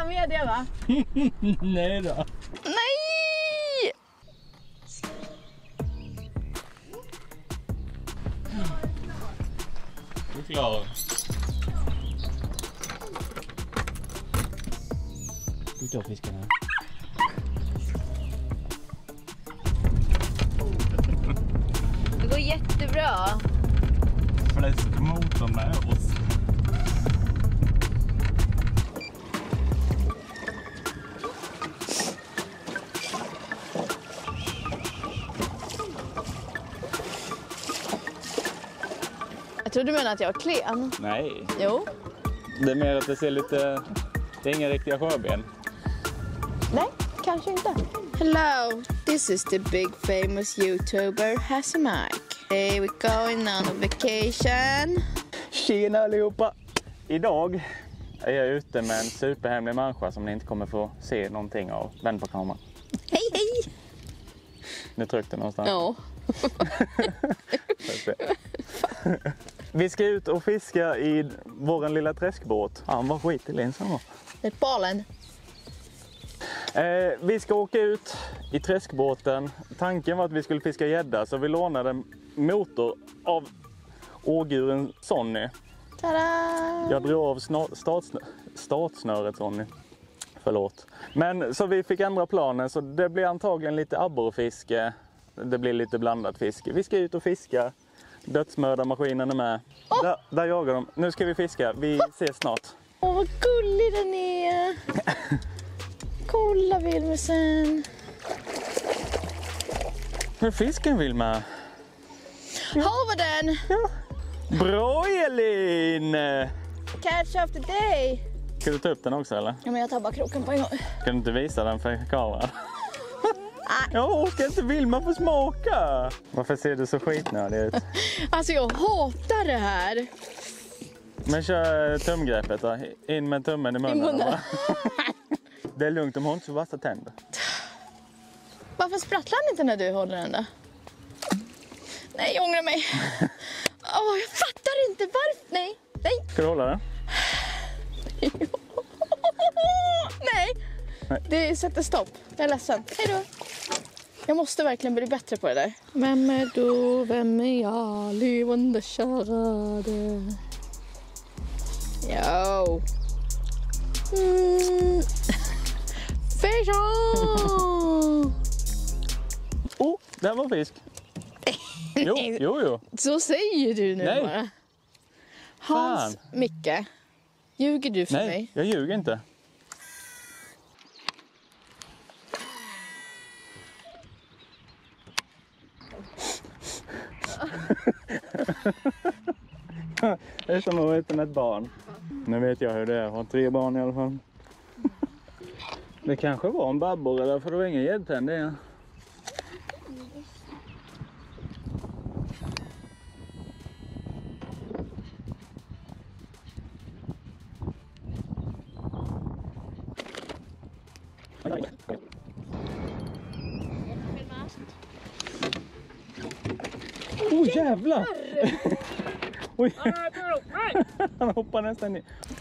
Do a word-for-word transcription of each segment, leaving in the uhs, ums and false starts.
ha med det, va? Nej då. Nej! Du är klar. Du tar fiskarna. Det går jättebra. Fläskmotorn med oss. Jag tror du menar att jag är klen. Nej. Jo. Det är mer att det ser lite... Det är inga riktiga sjöben. Nej, kanske inte. Hello, this is the big famous YouTuber Hasselmark. Hey, we're going on a vacation. Tjena allihopa! Idag är jag ute med en superhemlig människa som ni inte kommer få se någonting av. Vänd på kameran. Hej, hej! Nu tryckte någonstans. Ja. Vi ska ut och fiska i vår lilla träskbåt. Han var skit i linsen va? Det är balen. Eh, vi ska åka ut i träskbåten. Tanken var att vi skulle fiska gädda så vi lånade motor av åguren Sonny. Tada! Jag drog av startsnö startsnöret Sonny. Förlåt. Men så vi fick ändra planen så det blir antagligen lite abborrfiske. Det blir lite blandat fiske. Vi ska ut och fiska. Dödsmördarmaskinen är med. Oh! Där, där jagar de. Nu ska vi fiska. Vi ses snart. Åh, vad gullig den är. Kolla Vilmesen. Hur fisken vill med? Ja. Har vi den? Ja. Bra Elin! Catch of the day. Ska du ta upp den också eller? Ja, men jag tar bara kroken på en gång. Kan du inte visa den för kameran? Jag orkar inte Vilma få smaka. Varför ser du så skitnödig ut? Alltså jag hatar det här. Men kör tumgreppet då. In med tummen i munnen. I munnen. Det är lugnt, de har inte så vassa tänder. Varför sprattlar han inte när du håller den då? Nej, jag ångrar mig. Åh, jag fattar inte varför. Nej, nej. Ska du hålla den? Nej. Nej, det sätter stopp. Jag är ledsen. Hej då. Jag måste verkligen bli bättre på det där. Vem är du? Vem är jag? Levande kärade. Jo. Mm. Fish on! Oh, där var fisk. Jo, jo, jo. Så säger du nu. Nej. Bara. Hans, Fan. Micke. Ljuger du för Nej, mig? jag ljuger inte. Det är som att vara utan ett barn. Nu vet jag hur det är. Jag har tre barn i alla fall. Det kanske var en babborre där för det var ingen gäddtänd det. Åh oh, jävlar! Oj. Han hoppar nästan i.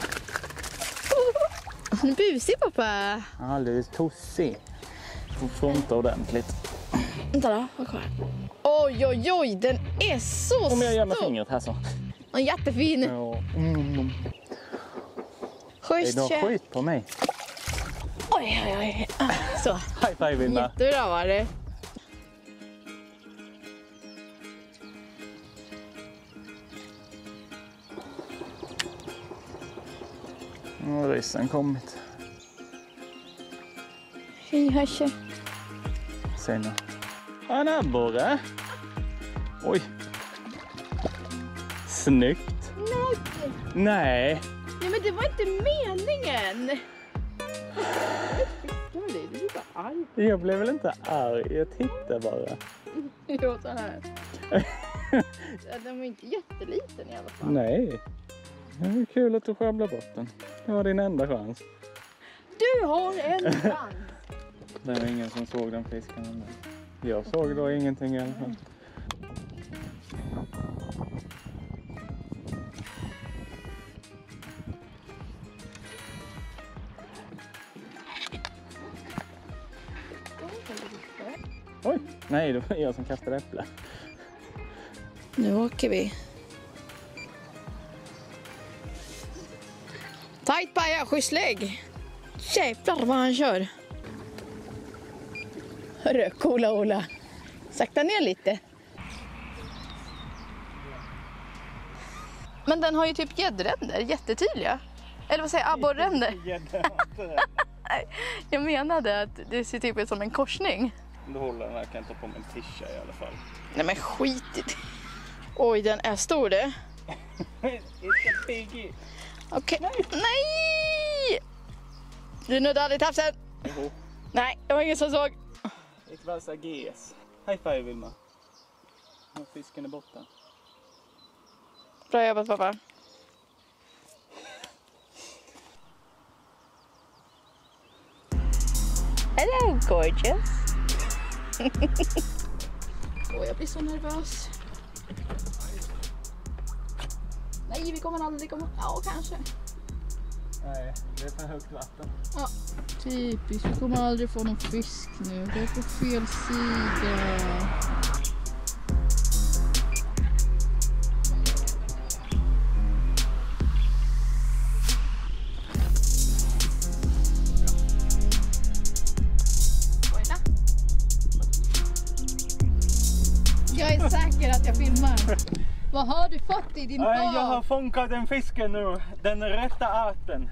Han är busig pappa. Alldeles tossig. Får fronta ordentligt. Vänta då, vad kvar? Oj oj oj, den är så Om jag gör med stor. fingret här så. Och jättefin. Ja. Mm. Schysst Det är tjej. någon skit på mig. Oj oj oj. Ah, så. High five Vilma. Jättebra var det. Nu har ryssen kommit. Hej hörse. Säg nu. En abborre. Oj. Snyggt. Nej. Nej. Nej men det var inte meningen. Du är bara arg. Jag blev väl inte arg. Jag tittar bara. Jo, så här. Den var inte jätteliten i alla fall. Nej. Det är kul att du sjabblar bort den. Det var din enda chans. Du har en chans. Det var ingen som såg den fisken. Jag såg då ingenting i alla fall. Nej, det var jag som kastade äpple. Nu åker vi. Tajt baja, skjutslägg. Jävlar vad han kör. Hörru, coola Ola. Sakta ner lite. Men den har ju typ gäddränder, jättetydliga. Eller vad säger jag, abborränder? Nej, jag menade att det ser typ ut som en korsning. Du håller den här, kan jag ta på mig en tisha i alla fall. Nej men skit i det. Oj, den är stor det. It's a piggy. Okej, okay. Nej! Du nuddade aldrig tafsen. Jo. Nej, det var ingen som såg. It was a ges. High five Vilma. Nu fisken är borta. Bra jobbat pappa. Hello gorgeous. Åh, oh, jag blir så nervös. Nej, vi kommer aldrig komma. Ja, kanske. Nej, det är för högt vatten. Ja, typiskt. Vi kommer aldrig få någon fisk nu. Det är på fel sida. Jag är säker att jag filmar. Vad har du fått i din Nej, hav? jag har fångat en fisken nu. Den rätta arten.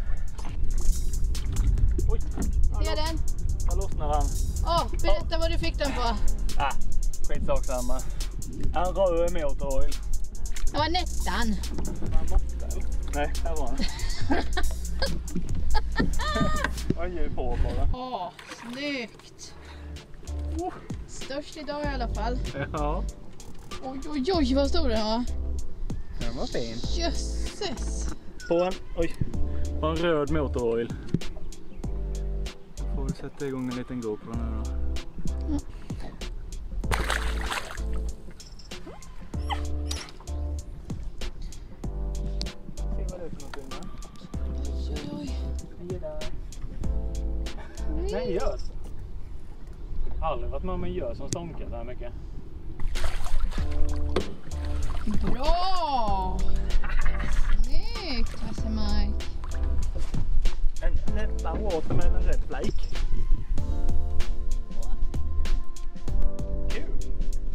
Oj. Ser den? Där lossnar han. Åh, oh, berätta oh. vad du fick den på. Ah, skitsak samma. En röd motor oil. Det var nästan. Var han borta eller? Nej, här var han. Jag ger på bara. Åh, oh, snyggt. Oh. Störst idag i alla fall. Ja. Oj, oj, oj, vad stor den var. Den var fin. Jösses. På en, oj, på en röd motoroil. Får vi sätta igång en liten GoPro nu då. Mm. Se vad det är för någonting då. Oj, oj, oj. Nej, görs. Jag har aldrig varit med om en görs som stånkar så här mycket. Bra! Snyggt, Hasse Mike. En nästan watermelon red flake. Kul!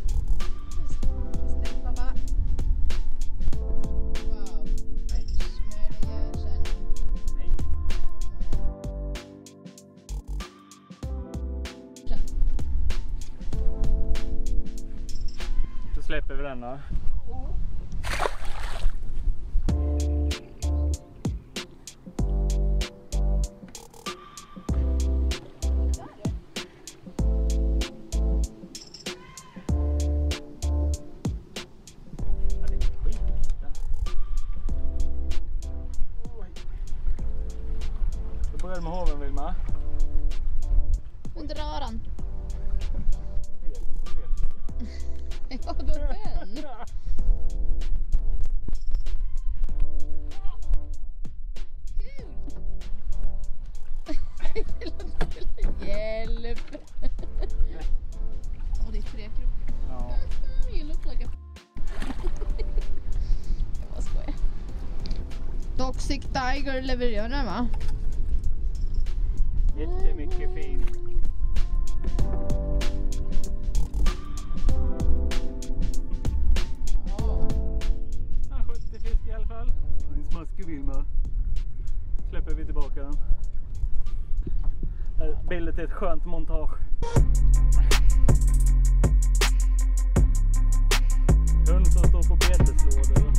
Snyggt pappa. Wow. Nej. Smörda gösen. Nej. Så släpper vi den då. Börjar med hoven Vilma. Hon drar han. Fel, på fel sida. Ja, då den. Kul. Hjälp. Och det är tre krokar. Ja. You look like a... Jag bara skojar. Toxic Tiger levererar den va? Jättemycket fin. Ja. En sjuttio fisk i alla fall. En smaskig Vilma. Släpper vi tillbaka den. Bilden till ett skönt montage. Hund som står på beteslådor.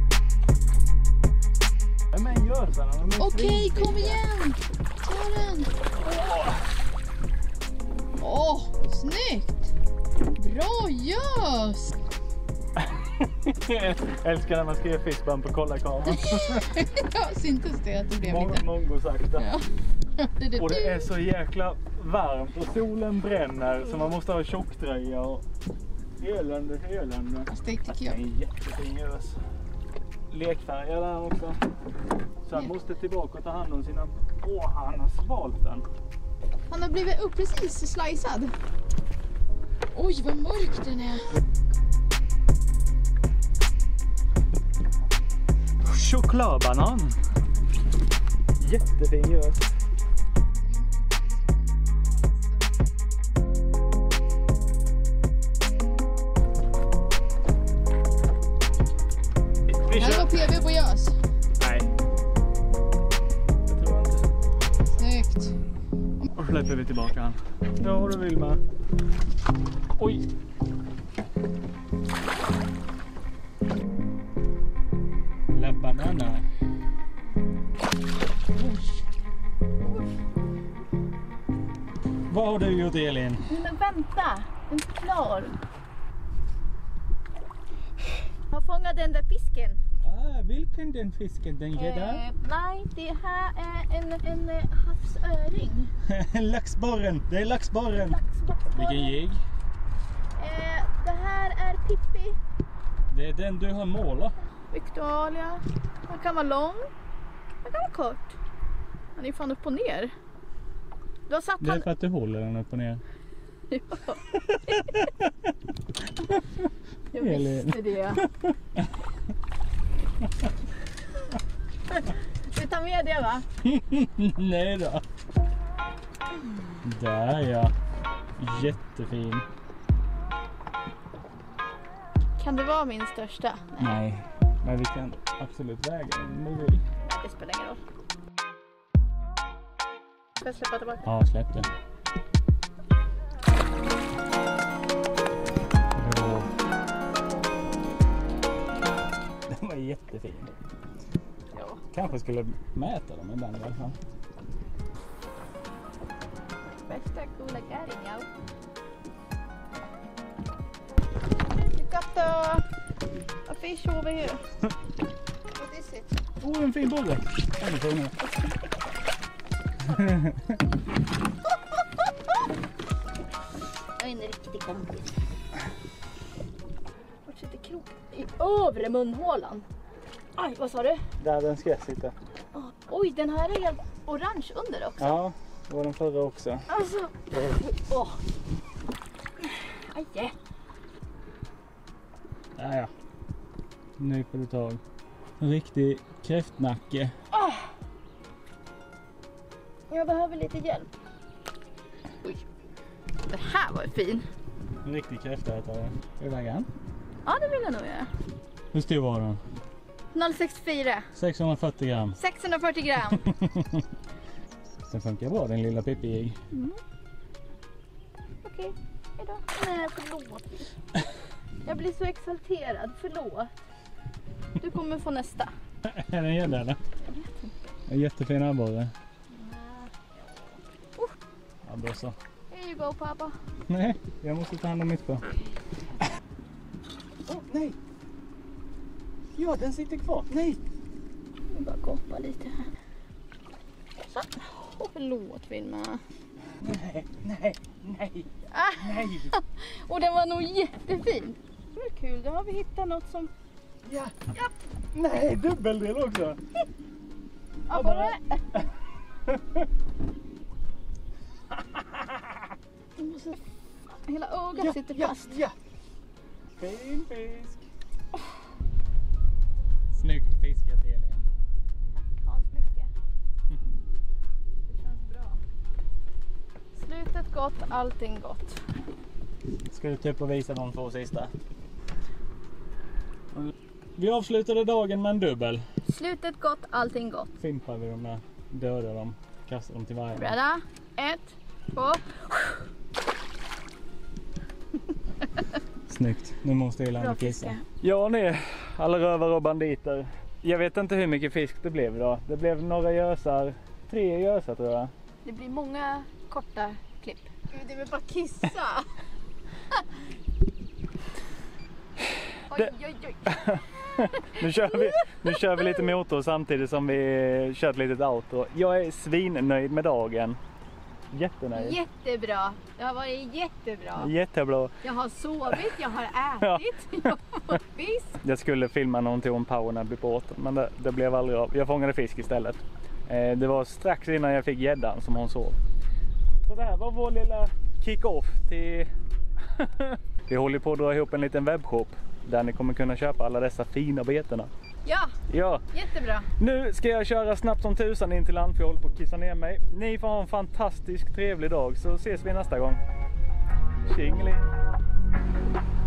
Men gör så här. Okej, kom igen! Ta den! Åh, oh, snyggt! Bra gös! Jag älskar när man ska göra fistbump och kolla kameran. Ja, syntes det att det blev Mång, lite. mongo sakta. Ja. Och det är så jäkla varmt och solen bränner så man måste ha tjocktröja och elände, elände. Fast det tycker Det jag. är en jättefin gös. Lekfärgad där också. Så han Ja. måste tillbaka och ta hand om sina... Åh, han har svalt den. Han har blivit upp precis slicead. Oj, vad mörk den är. Chokladbanan. Jättefin gös. Vi Här kör. går P V på gös. Nej. Jag tror inte. Snyggt. Och släpper vi tillbaka han. Ja, du vill med. Oj. La banana. Vad har du gjort, Elin? Men vänta, den är klar. Jag fångade den där fisken. Ah, vilken den fisken? Den gädda? Eh, nej, det här är en, en eh, havsöring. Laxborren. Det är laxborren. Laxborren. Vilken jigg? Eh, det här är Pippi. Det är den du har målat. Victoria. Den kan vara lång. Den kan vara kort. Den är fan upp och ner. Du har satt Det är han... för att du håller den upp och ner. Ja. Jag visste det. Vi tar med det, va? Nej då. Där ja. Jättefin. Kan det vara min största? Nej. Men vi kan absolut väga den om du vill. Det spelar ingen roll. Får jag släppa tillbaka? Ja, släpp den. Bra. Den var jättefin. Ja. Kanske skulle mäta dem ibland i alla fall. Bästa coola gäringar. You got the a fish over here. What is it? Oh, en fin bolle. Den är fin. Jag är en riktig kompis. Vart sitter kroken? I övre munhålan. Aj, vad sa du? Där den ska sitta. Oh, oj, den här är helt orange under också. Ja, det var den förra också. Alltså, åh. Oh. Aj. Ja, ja. Nu får du tag. En riktig kräftnacke. Oh. Jag behöver lite hjälp. Oj. Den här var ju fin. En riktig kräftätare. Ska du väga den? Ja, det vill jag nog göra. Hur stor var den? noll sextiofyra. sexhundrafyrtio gram. sexhundrafyrtio gram. Den funkar bra, den lilla Pippi. Mm. Okej, hejdå. Nej, förlåt. Jag blir så exalterad, förlåt. Du kommer få nästa. Är den gädda eller? En jättefin abborre. Uh. Ja, då så. Here you go, pappa. Nej, jag måste ta hand om mitt på. Åh, oh, nej! Ja, den sitter kvar. Nej! Jag bara goppa lite här. Så. Oh, förlåt, Vilma. Nej, nej, nej, Ah. nej! Och den var nog jättefin. Det var kul, då har vi hittat något som... Ja! Ja. Nej, dubbeldel också! Abborre! Jag måste... Hela ögat Ja, sitter ja, fast. ja! Fin fisk! Snyggt fiskat, Elin. Tack Hans mycket. Det känns bra. Slutet gott, allting gott. Ska du typ och visa de två sista? Vi avslutade dagen med en dubbel. Slutet gott, allting gott. Fimpar vi dem där, dödar dem, kastar dem till vargen. Beredda? Ett, två. Snyggt, nu måste jag Bra landa kissa. fiske. Ja ni, alla rövare och banditer. Jag vet inte hur mycket fisk det blev idag. Det blev några gösar, tre gösar tror jag. Det blir många korta klipp. Gud, det vill bara kissa. Oj, oj, oj. Nu kör, vi, nu kör vi lite motor samtidigt som vi kör ett litet outro. Jag är svinnöjd med dagen. Jättenöjd. Jättebra. Det har varit jättebra. Jättebra. Jag har sovit, jag har ätit, jag har fått fisk. Jag skulle filma när hon tog en powernap på båten, men det, det blev aldrig av. Jag fångade fisk istället. Eh, det var strax innan jag fick gäddan som hon sov. Så det här var vår lilla kick-off till Vi håller på att dra ihop en liten webbshop där ni kommer kunna köpa alla dessa fina betorna. Ja, Ja, jättebra. nu ska jag köra snabbt som tusan in till land för jag håller på att kissa ner mig. Ni får ha en fantastisk trevlig dag så ses vi nästa gång. Tjingeling!